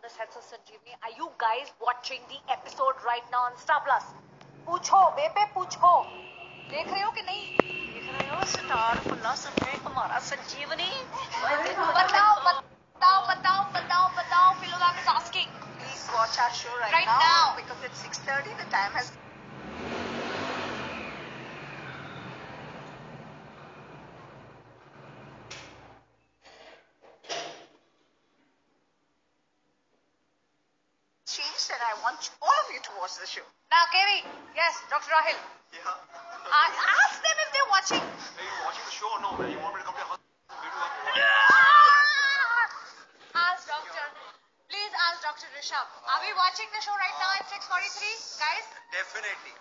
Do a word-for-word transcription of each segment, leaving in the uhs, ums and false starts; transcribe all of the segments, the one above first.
the sets of Sanjeevani. Are you guys watching the episode right now on Star Plus? पूछो बेबे पूछो देख रहे हो कि नहीं देख रहे हो स्टार प्लस में हमारा संजीवनी बताओ बताओ बताओ बताओ बताओ Philolab is asking. Please watch our show right, right now, now because it's six thirty. The time has. Changed and I want all of you to watch the show. Now, K V, yes, Doctor Rahil. Yeah. Uh, ask them if they're watching. Are you watching the show or no? You want me to come to your house? Ask Doctor. Please ask Doctor Rishabh. Are we watching the show right now at six forty-three, guys? Definitely.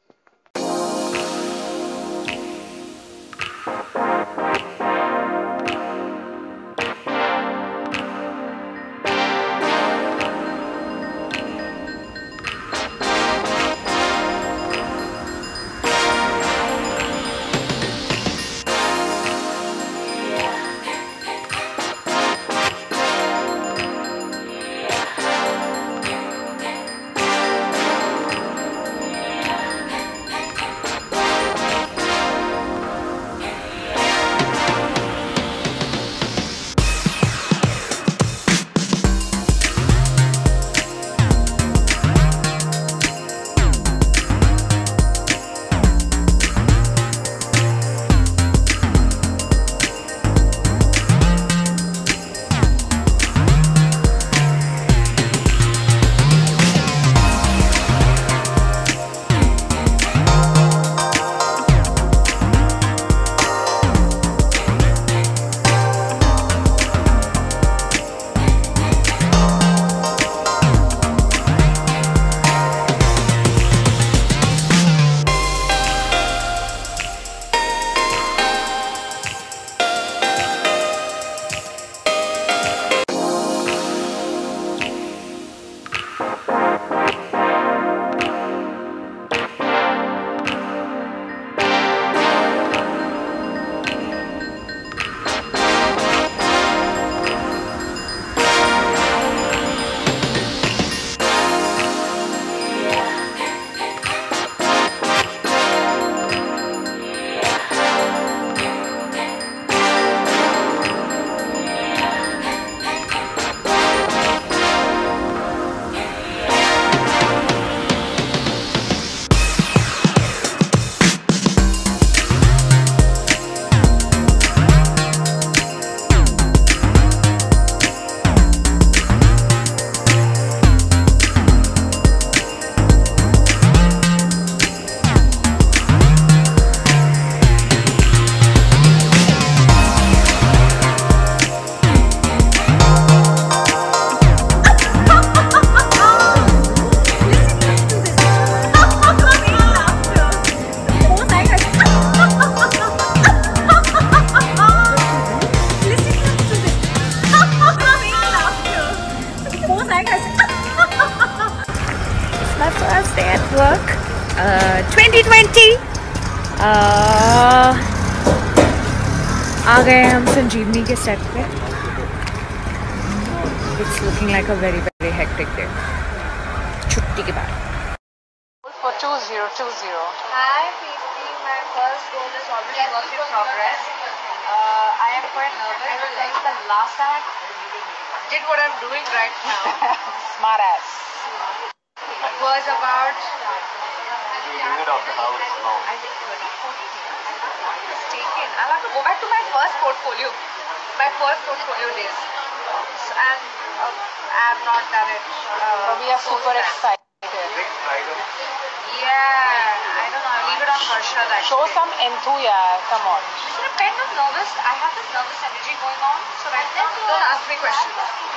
My first day at work, uh, twenty twenty. Uh, आ गए हम संजीवनी के set पे. It's looking like a very very hectic day. छुट्टी के बाद. For two zero two zero. Hi, P C. My first goal is already work in progress. Uh, I am quite nervous because the last time I did what I'm doing right now. Smart ass. It was about. You're doing it off the house now. I think it's taken. I'll have to go back to my first portfolio. My first portfolio days. And uh, I have not done it. Uh, But we are so super sad. excited. Yeah, I don't know. I'll leave it on Harshad actually. Show some enthu, yeah. Come on. So I'm kind of nervous. I have this nervous energy going on. So right now, don't ask me questions.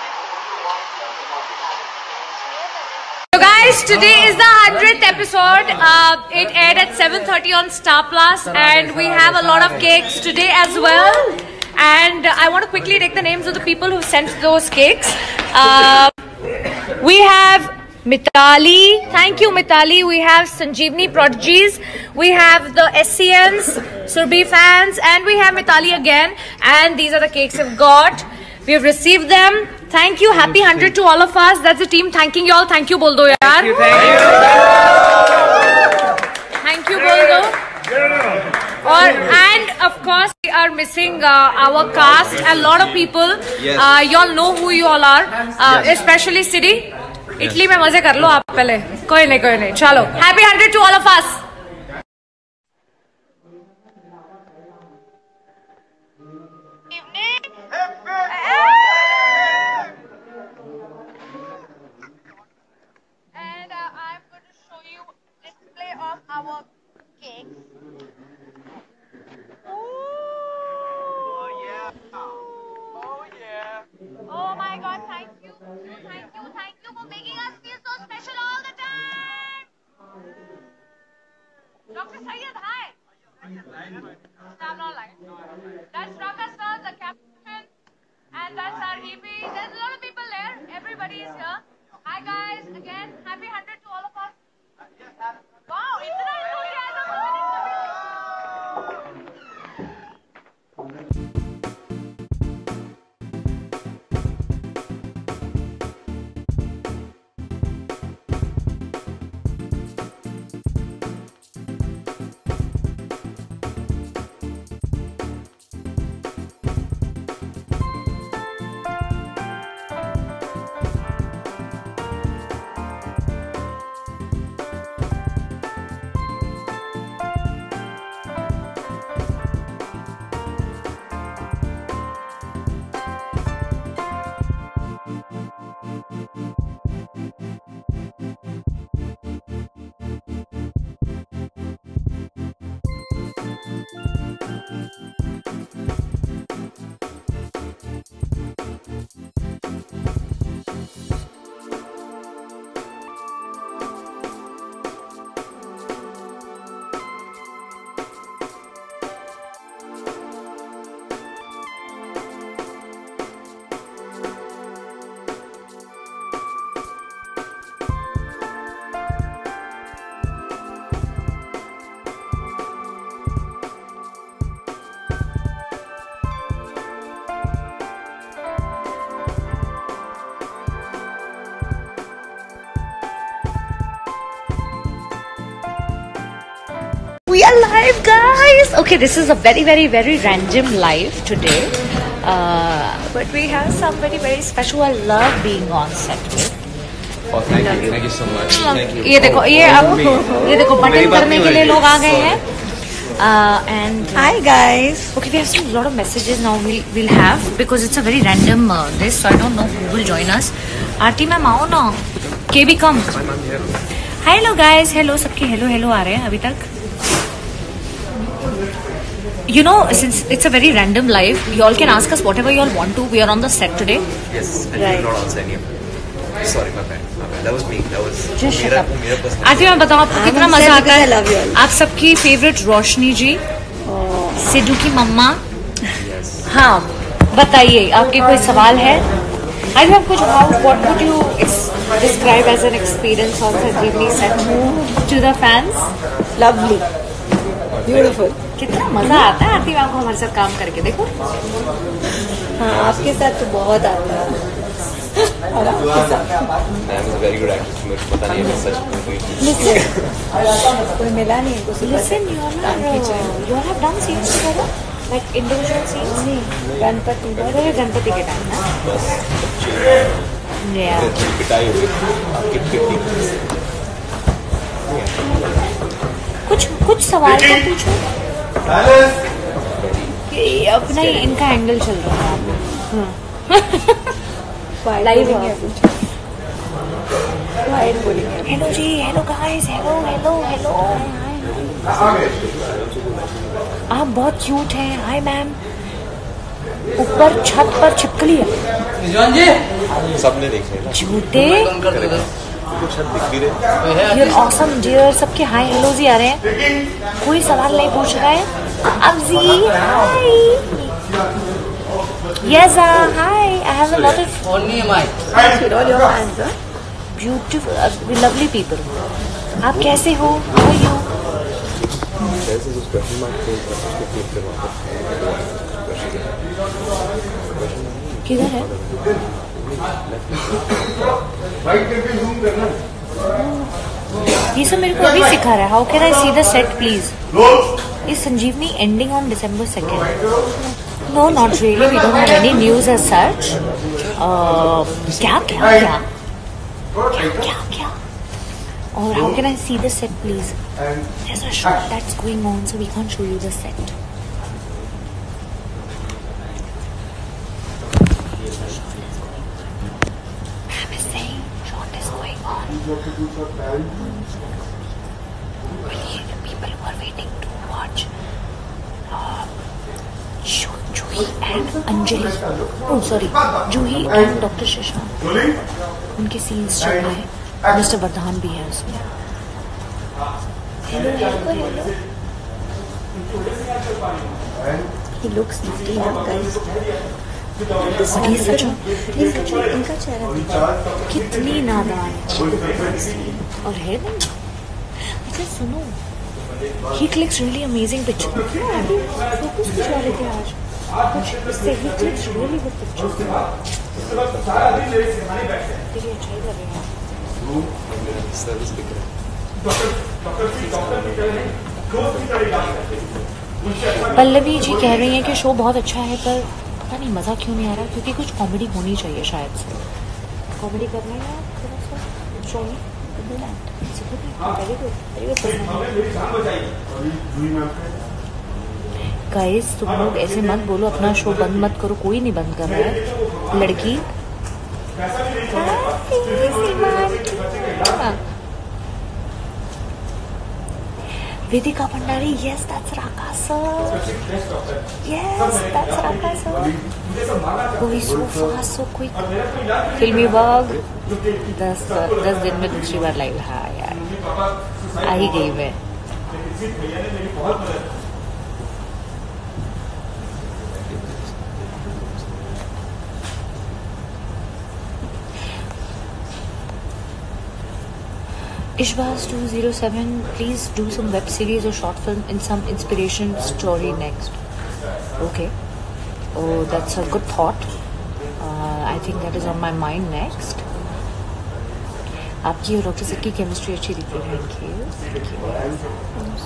So guys, today is the hundredth episode. Uh, it aired at seven thirty on Star Plus, and we have a lot of cakes today as well. And I want to quickly take the names of the people who sent those cakes. Uh, we have Mitali. Thank you, Mitali. We have Sanjeevani Prodigies. We have the S C Ns, Surbhi fans, and we have Mitali again. And these are the cakes we've got. We've received them. Thank you. Happy one hundred to all of us. That's the team thanking you all. Thank you, बोल दो यार. Thank you. Thank you. Thank you, बोल दो. Or, and of course we are missing uh, our cast. A lot of people. Yes. Uh, you all know who you all are. Uh, Yes. Especially Siri. Italy में मजे कर लो आप पहले. कोई नहीं कोई नहीं. चलो. Happy one hundred to all of us. And uh, I'm going to show you display of our cakes. Oh yeah. Oh yeah. Oh my God! Thank you, thank you, thank you for making us feel so special all the time. Doctor Syed, hi. I'm not lying. That's Raka sir, the captain, and that's our E P. There's a lot of people there. Everybody is here. Hi guys, again, happy one hundred to all of us. Wow, itna enthusiasm. We are live, guys. Okay, this is a very, very, very random live today, uh, but we have somebody very special I love being on set with. Oh, thank you. Thank you so much. Thank you. ये देखो, ये Oh, अब me. ये देखो मेरी button बात करने नहीं के हो लिए रही लोग आ थी. गए Sorry. हैं. Uh, and Hi guys. okay, we have seen a lot of messages now. We'll we'll have because it's a very random uh, this, so I don't know who will join us. Aarti ma'am आओ ना. K B come. Hello guys. Hello सबके hello hello आ रहे हैं अभी तक. You know, since it's a very random live, you all can ask us whatever you all want to. We are on the set today. Yes, and Right. you did not answer any of them. Sorry, my bad. My bad. That was me. That was Just shut मेरा up. मेरा personal. Aarti ma'am बताओ आपको I'm कितना upset मजा आता because है? I love you all. आप सबकी फेवरेट रोशनी जी, सिद्धू की मम्मा. Yes. हाँ, बताइए आपके कोई सवाल है? I have कुछ how what would you ex- describe as an experience on Sanjeevani set to the fans? Lovely. Beautiful. कितना मजा आता है आरती मैम को हमारे साथ काम करके देखो. हाँ आपके साथ तो बहुत आता है. और आपके साथ. I am a very good actress. मुझे पता नहीं है मैं सच बोल Listen. कोई मिला नहीं है कुछ. Listen, you all are uh, you all have done scenes together, like individual scenes. नहीं गणपति. अरे गणपति के टाइम ना. बस Yeah. पिटाई हुई आपकी पिटी. कुछ कुछ सवाल तो पूछो. ये अपना ही इनका एंगल चल रहा है. लाइव है कुछ. वाइड बोलेंगे. Hello ji, hello guys, hello hello hello. आप बहुत क्यूट हैं. Hi ma'am. ऊपर छत पर छिपकली है. सबने देखे ना. झूठे. कुछ दिख भी रहे. You're awesome dear. सबके हाय हेलो जी आ रहे हैं. कोई सवाल नहीं पूछ रहा है. अब्जी हाय. Yes, uh, hi. I have a lot of Only am I. With all your fans, huh? beautiful, uh, lovely people. आप कैसे हो? How are you? There's this question mark पे उसको क्लिक करवाओ. किधर है? ये सब मेरे को अभी सिखा रहा है. How can I see the set please? Is Sanjeevani ending on December second? No not really, we don't have any news as such. क्या क्या क्या क्या क्या क्या और how can I see the set please? There's a shot that's going on, so we can't show you the set. I'm saying shot is going on. People who are waiting to watch uh, Juhi and Anjali. Oh, sorry, Juhi and Doctor Shashank. उनके scenes चल रहे हैं. Mister वर्धान भी है उसमें. Hello, hello, hello. He looks naughty now, guys. But he's such a इनका चेहरा इनका चेहरा कितनी नादान और है ना. अच्छा सुनो, he clicks really amazing picture. Focus कुछ वाले थे आज. कुछ इससे he clicks really good pictures. तेरी अच्छाई कर रहे हैं. सर्विस दिख रहा है. पल्लवी जी कह रही हैं कि शो बहुत अच्छा है, पर पता नहीं मज़ा क्यों नहीं आ रहा. क्योंकि कुछ कॉमेडी होनी चाहिए शायद से. कॉमेडी कर रहे हैं आप थोड़ा सा शो में. गाइस तुम लोग ऐसे मत बोलो, अपना शो बंद मत करो. कोई नहीं बंद कर रहा है. लड़की Vedika Bhandari, yes, that's Raka sir. Yes, that's Raka sir. Oh, he's so fast, so quick. फिल्मी बाग दस दस दिन में दूसरी बार लाइव. हाँ यार, आ ही गई मैं. Ishbaz two oh seven, please do some web series or short film in some inspiration story next. Okay. Oh, that's a good thought. Uh, I think that is on my mind next. आपकी और doctor sir की chemistry अच्छी दिख रही है. Thank you.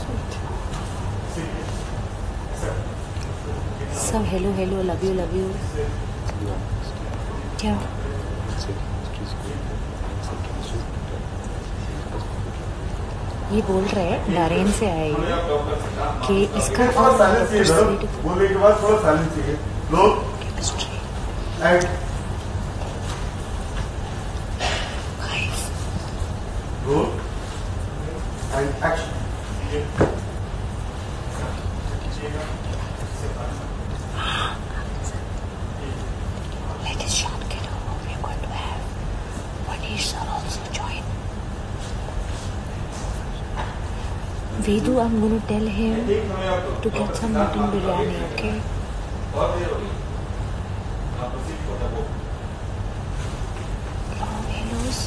सब hello hello, love you love you. क्या? ये बोल रहे हैं नारायण से आए कि इसका और बोलने के बाद थोड़ा साइलेंस चाहिए. लोग and roll and action. Let us shot get over. We are going to have Manish sir also join. Vedu, I'm going to tell him to get some mutton biryani, okay? Long hellos.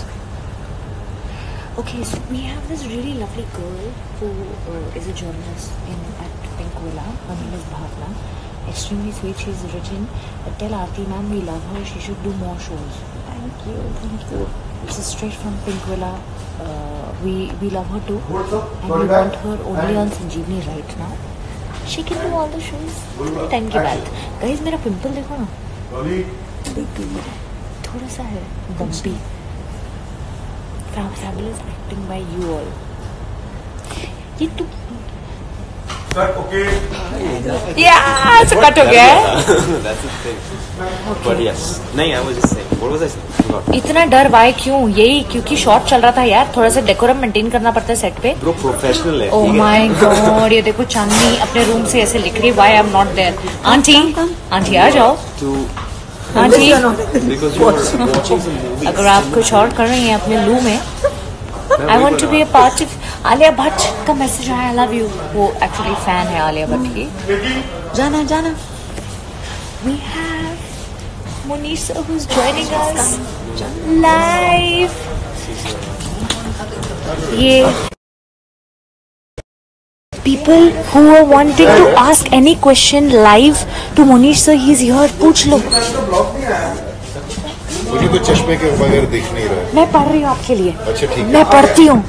Okay, so we have this really lovely girl who uh, is a journalist in at Pinkvilla. Her name is Bhavna. Extremely sweet. She's written, uh, tell Aarti ma'am we love her. She should do more shows. Thank you, thank you. This is straight from Pinkvilla. Uh, we we love her too, and we want her only on Sanjeevani right now. She can do all the shows. Time की बात. Guys, मेरा pimple देखो ना. थोड़ा सा है bumpy. Fabulous acting by you all. ये तू okay. Yeah, so cut हो गया है. That's the thing. But yes. नहीं, I was just saying. What was I saying? Forgot. इतना डर वाई क्यों? यही क्योंकि शॉट चल रहा था यार. थोड़ा सा डेकोरम मेंटेन करना पड़ता है सेट पे. Bro, professional है. Oh my God, ये देखो चांदनी अपने रूम से ऐसे लिख रही. Why I'm not there? Aunty, aunty आ जाओ. To aunty, because you were watching some movies. अगर आप कुछ और कर रही हैं अपने लू में, I want to be a part of. Alia Bhatt का मैसेज आया, I love you. वो एक्चुअली फैन है आलिया भट्ट की. जाना जाना. We have Monisha who's joining us live. ये people who are wanting to ask any question live to Monish sir, he's here. पूछ लो. मुझे तो चश्मे के बगैर दिख नहीं रहा है। मैं पढ़ रही हूँ आपके लिए। अच्छा ठीक है। मैं पढ़ती हूँ।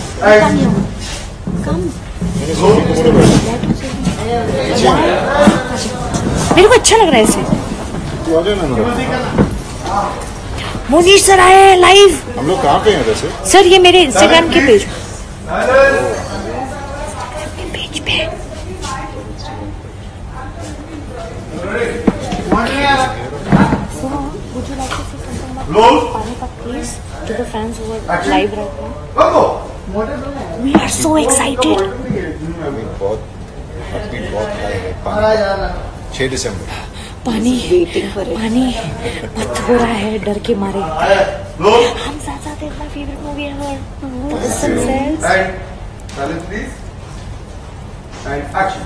मेरे को अच्छा लग रहा है इसे। तू आ जाना ना। मोनीश सर आए हैं लाइव। हम लोग कहाँ पे हैं वैसे? सर ये मेरे इंस्टाग्राम के पेज पेज पे है। So, would you like to say something about Panipat, please, to the fans who are live right now? We are so excited. बहुत अपनी बहुत हाई है। पानी छह दिसंबर। पानी पानी मत हो रहा है डर के मारे। Hum Saath Saath is my favourite movie ever. Silence please. And action.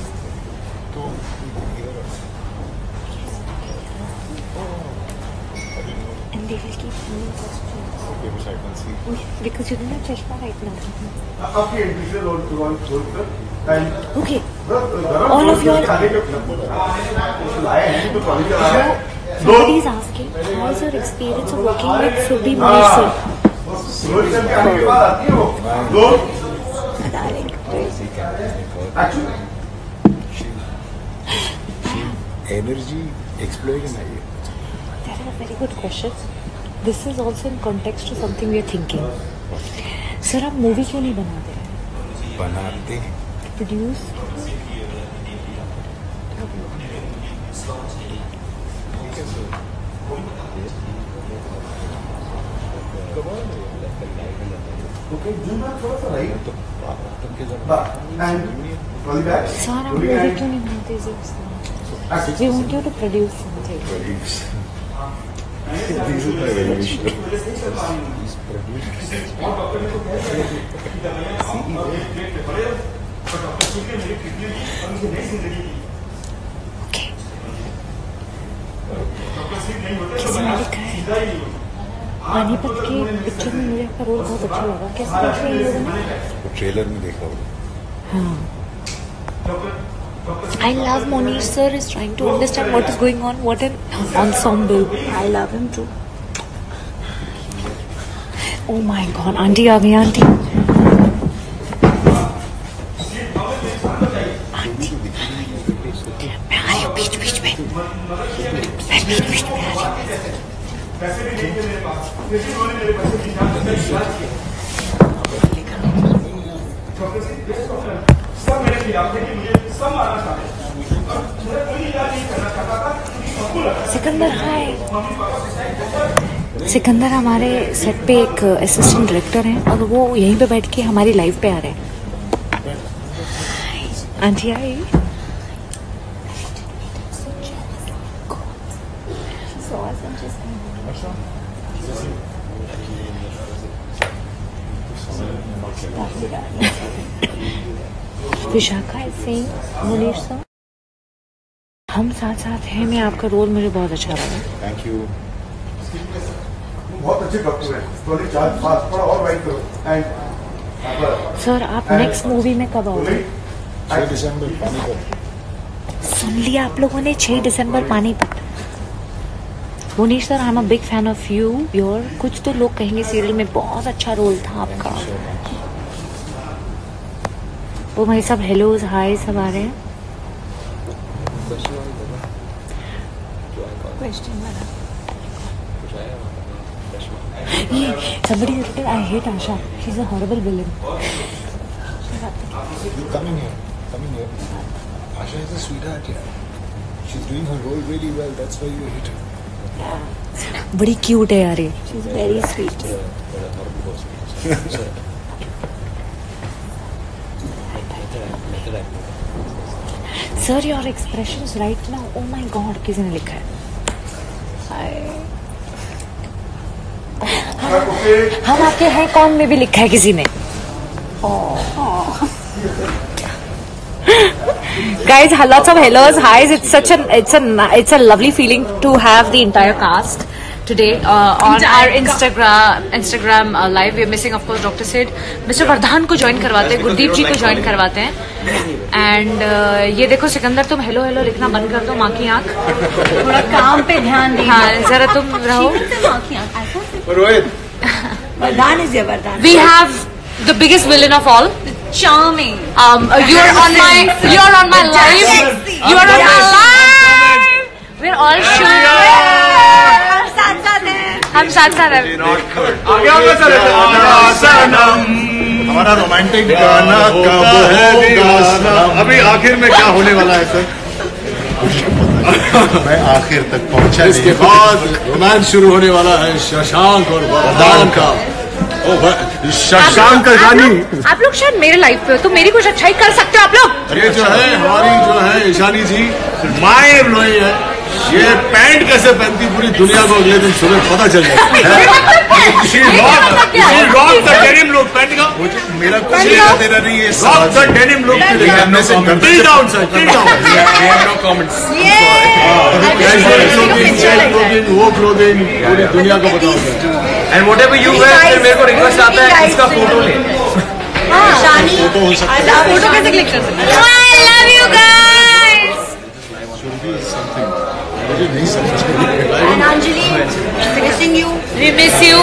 And they will keep sending questions. Okay, which I can see. Because you don't have chashma right now. आपकी एंट्री से रोल रोल रोल कर and Okay. All of your- लाए हैं तो college का आया है। Somebody is asking, how is your experience of working with Subi Manish sir? Roll करके आने के बाद आती है वो रोल एक्शन एनर्जी एक्सप्लोजन है ये। That is a very good question. This is also in context to something we are thinking. Sir, आप मूवी क्यों नहीं बनाते हैं? बनाते हैं। प्रोड्यूस ओके जूम थोड़ा सा राइट तो तुम के जब एंड रोल बैक सर आप मूवी क्यों नहीं बनाते? We want you to produce something. Produce This is my very sure. He's produced. Okay. किसी ने लिखा है पानीपत के पिक्चर में मुझे आपका रोल बहुत अच्छा लगा। कैसे देख रहे हैं ये लोगों ने? वो ट्रेलर में देखा होगा। हाँ। I love Monish sir is trying to understand what is going on. What an ensemble. I love him too. Oh my God, auntie आ गई auntie. Auntie, मैं आ रही हूँ बीच बीच में. मैं बीच बीच में आ रही हूँ. सिकंदर हाय। सिकंदर हमारे सेट पे एक असिस्टेंट डायरेक्टर हैं और वो यहीं पे बैठ के हमारी लाइव पे आ रहे हैं। आंटी आई। Vishakha is saying Munish sir Hum Saath साथ हैं। मैं आपका रोल मुझे बहुत अच्छा लगा। Thank you. बहुत अच्छे डॉक्टर हैं। थोड़ी चार्ज फास्ट थोड़ा और राइट करो एंड सर आप नेक्स्ट मूवी में कब आओगे? छह दिसंबर पानीपत। सुन लिया आप लोगों ने, छह दिसंबर Panipat. Munish sir I am a big fan of you your. कुछ तो लोग कहेंगे सीरियल में बहुत अच्छा रोल था आपका। वो मेरे सब हेलोज हाय सब आ रहे हैं। क्वेश्चन वाला ये somebody written I hate Asha. She's a horrible villain. You come in here. Come in here. Asha is a sweetheart here. She's doing her role really well. That's why you hate her. बड़ी cute है यार ये। She's very sweet. Sir, your expressions right now. Oh my God, किसी ने लिखा है। हम आपके हैं कौन में भी लिखा है किसी ने। Guys, lots of hellos, highs. It's such an it's a it's a lovely feeling to have the entire cast. today uh, on our Instagram Instagram uh, live. We are missing of course Doctor Sid. Mr Vardhan को join करवाते हैं, गुरदीप जी को join करवाते हैं. And uh, ये देखो सिकंदर, तुम hello hello लिखना बंद कर दो, माँ की आँख. थोड़ा काम पे ध्यान दीजिए. हाँ जरा तुम रहो. रोहित. वरदान is your वरदान. We have the biggest villain of all. Charming. Um, uh, you are on my, you are on my live. You are on my live. We're all shooting. हम साथ साथ हैं. हम साथ साथ हैं. हमारा रोमांटिक गाना कब होगा? अभी आखिर में क्या होने वाला है सर? मैं आखिर तक पहुंचा. इसके बाद रोमांस शुरू होने वाला है शशांक और वरदान का. शशांक का गानी. आप लोग शायद मेरे लाइव पे हो तो मेरी कुछ अच्छाई कर सकते हो आप लोग. ये जो है हमारी जो है ईशानी जी माय एम्प्लॉई है. ये पैंट कैसे पहनती पूरी दुनिया को अगले दिन सुबह पता चल जाए. मेरा कुछ लेना देना नहीं है. वो क्लोथिंग पूरी दुनिया को बताओ. And whatever you wear, फिर मेरे को रिक्वेस्ट आता है इसका फोटो ले. शानी फोटो कैसे क्लिक कर सकते हैं? I love you guys. And Anjali, missing you. We miss you.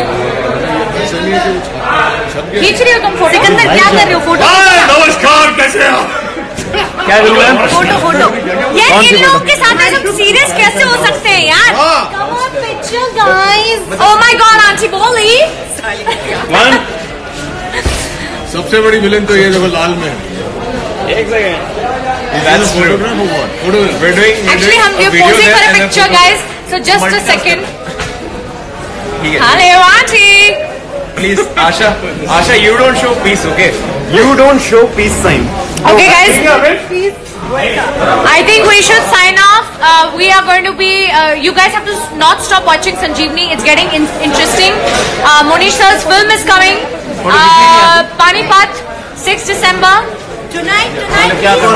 खींच रही हो तुम फोटो? सिकंदर क्या कर रहे हो? फोटो. नमस्कार, कैसे हो? क्या करूँ मैं? Photo photo. यार इन लोगों के साथ ऐसे सीरियस कैसे हो सकते हैं यार? Come on, picture, guys. Oh my God, aunty बोली. One. सबसे बड़ी विलेन तो ये देखो लाल में. एक second. That's true. Photograph. We're doing. Actually, हम we are video posing there for a and then picture, photo. guys. So just a second. ठीक है. Hello, auntie. Please, Asha. Asha, you don't show peace, okay? You don't show peace sign. Okay, guys. I think we should sign off. Uh, we are going to be. Uh, you guys have to not stop watching Sanjeevani. It's getting in interesting. Uh, Monish sir's film is coming. Uh, Panipat, sixth December. Tonight, tonight.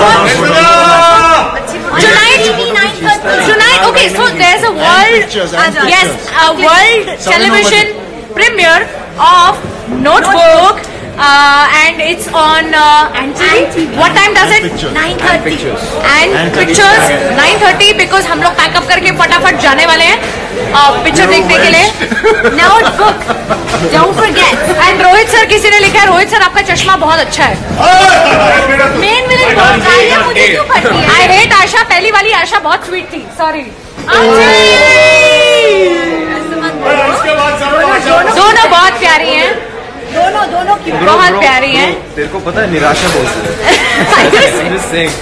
Tonight, tonight. Okay, so there's a world. Yes, a world television premiere of Notebook. Uh, and it's on uh, Anti. What time does it? nine thirty. And, and pictures nine thirty because हम लोग pack up करके फटाफट जाने वाले हैं picture देखने के लिए. Notebook. Don't forget. And Rohit sir, किसी ने लिखा है रोहित सर आपका चश्मा बहुत अच्छा है. मेन विलेन बहुत है, मुझे क्यों पढ़ती है? I hate आशा. पहली वाली आशा बहुत स्वीट थी. सॉरी. दोनों बहुत प्यारी हैं. दोनों दोनों क्यों? बहुत प्यारी हैं. तेरे को पता है निराशा बोलते हैं. I'm just saying.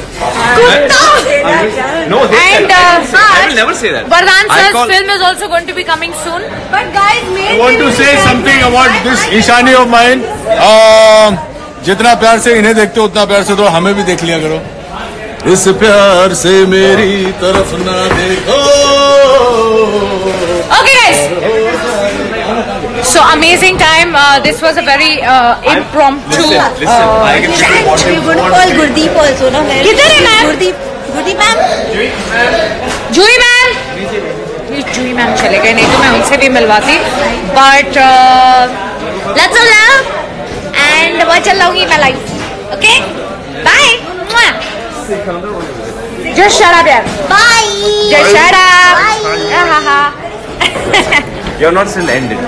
No, And uh, I will never say that. Vardhan I sir's call- film is also going to be coming soon. But guys, I want to say something about this Ishani of mine. Uh, जितना प्यार से इन्हें देखते हो उतना प्यार से तो हमें भी देख लिया करो. इस प्यार से मेरी तरफ ना देखो. Okay, guys. So amazing time. Uh, this was a very uh, impromptu. Listen, listen. I can tell you what you we're going to want. call Gurdeep also, no? किधर है ma'am? Gurdeep, Gurdeep ma'am. Juhi ma'am. Juhi ma'am चले गए, नहीं तो मैं उनसे भी मिलवाती. But uh, lots of love and बहुत चल लाऊंगी मैं life. Okay? Bye. Mwah. Just shut up, yaar. Bye. Just shut up. Bye. Ha ha ha. You're not still ended.